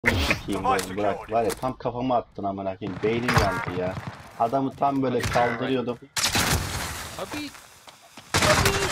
Sikeyim dedim, bırak. Var ya tam kafama attın amına koyayım. Beynim yandı ya. Adamı tam böyle kaldırıyordum. Abi. Abi.